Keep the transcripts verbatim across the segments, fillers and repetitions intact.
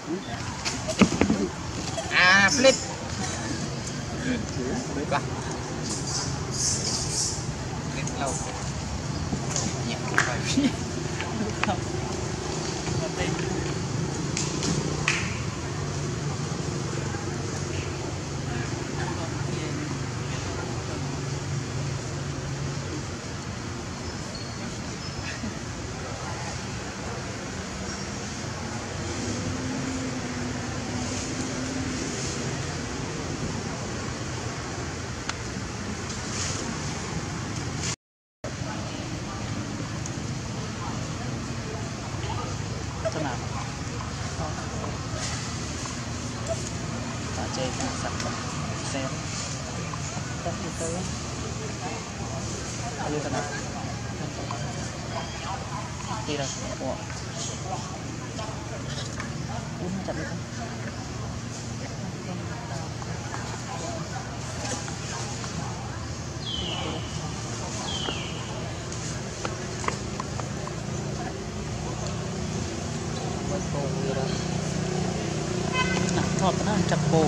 à flip quá flip lâu nhẹ phải nào và chơi cả sản phẩm xe rất như thế như thế nào đi rồi ủa uống chặt đi không thọt nó chặt bồn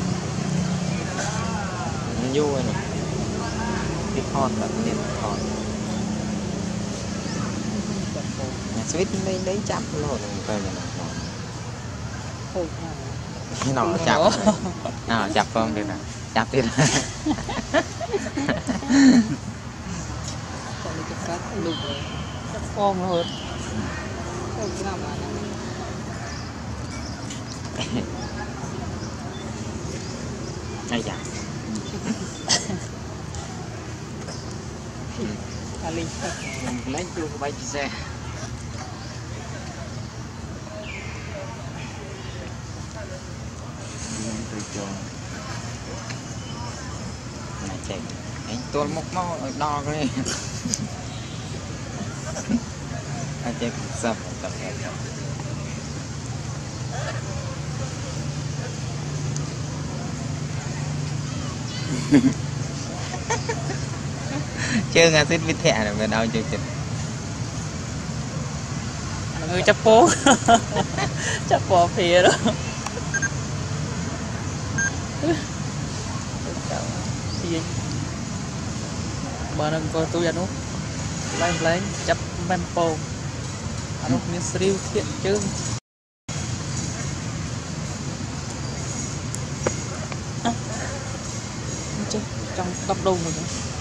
vui này cái thọt là cái niệm thọt switch đây đấy chắp luôn coi là nó chắp nào chắp con đi nè chắp đi con rồi ai dạ lấy chưa bay xe tôi cho này chạy anh tôi một máu đo cái anh chạy sập tập chưa nghe xích vít thẻ rồi về đâu chưa chụp người chấp phố chấp bỏ phía đó bà đừng coi tôi ăn úp lấy lấy chấp men po ăn úp miếng sriu thiện chứ à. Chứ trong cặp đông rồi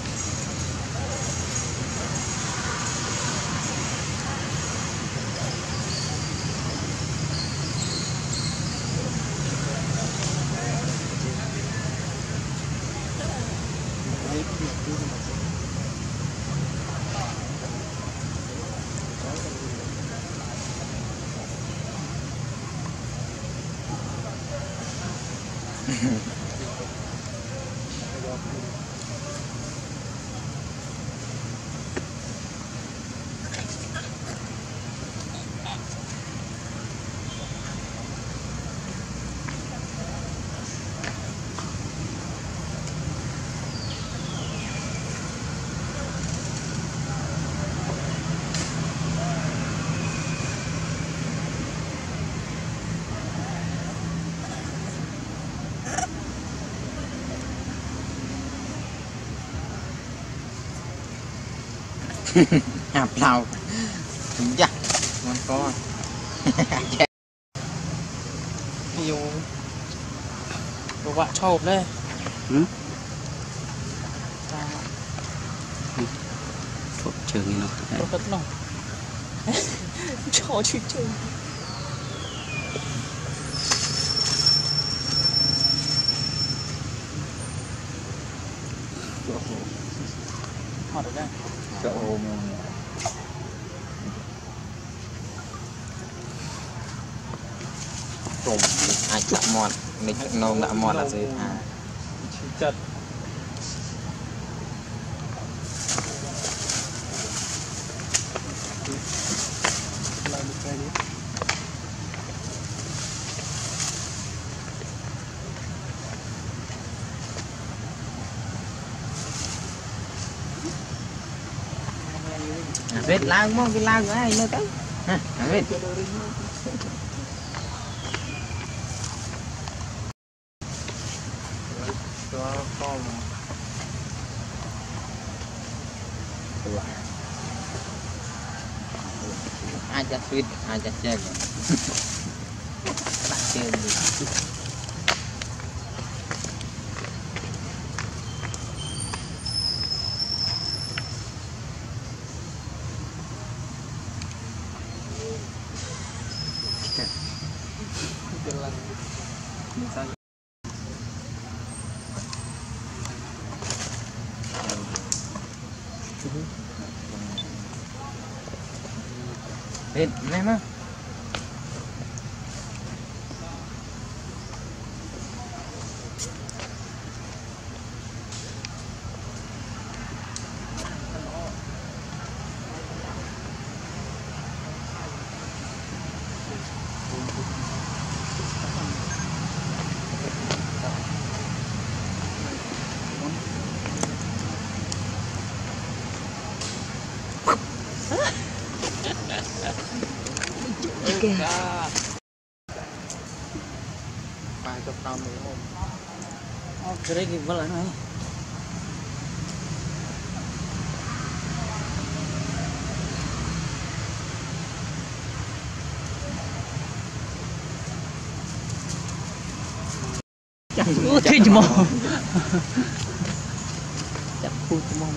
hạp lào dạ con có nhiều đồ bạn cho hộp đây ừ? Ta... Phộp trường nó đồ cất lòng cho chứ chơi họ được đây chỗ ôm trộm ai chạm mòn mình nông đã mòn là gì à chật vết lao mong cái lao của ai nữa tới ha vết cho con ai chắc sweet ai chắc chơi bạn chơi đi Hết, em á. Okay. Vài chục tầm nữa không? Oh, cái đấy vẫn là này. Ủa thế chứ mò. Chặt phút mò.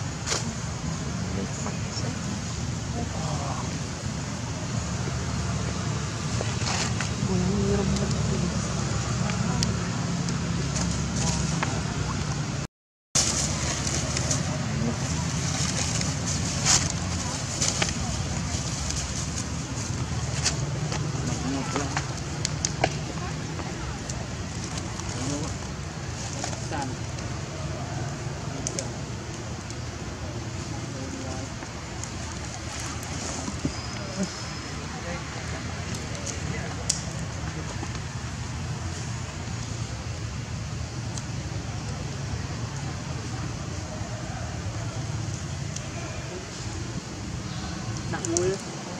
Nặng mũi.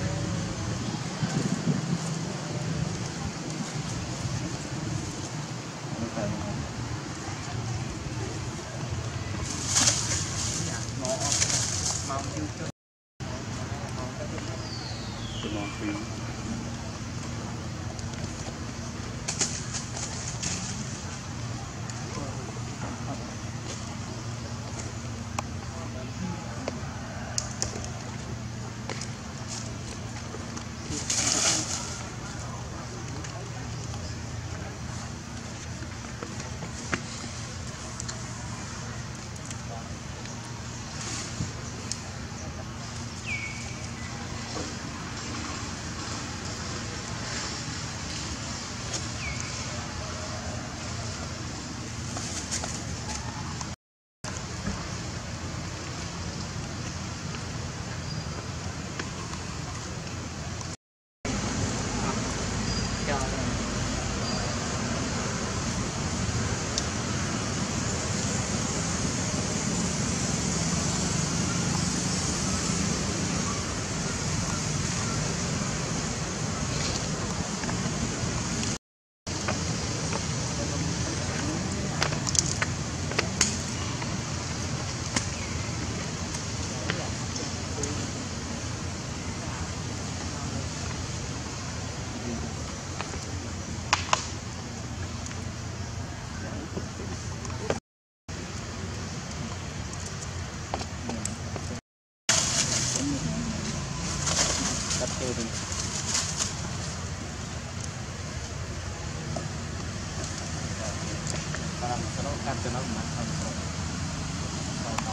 Cho nó mạnh hơn rồi. Còn không.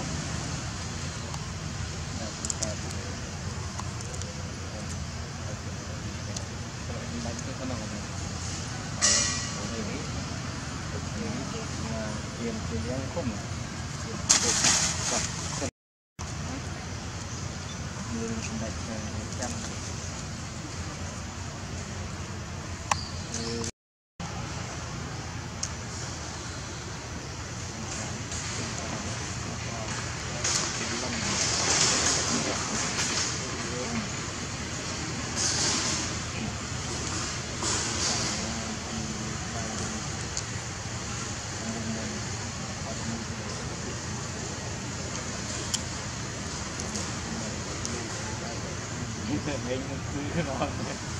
Đánh cái con nào này. Ở đây tiền tiền em không. Như đánh trăm. Mình cứ nói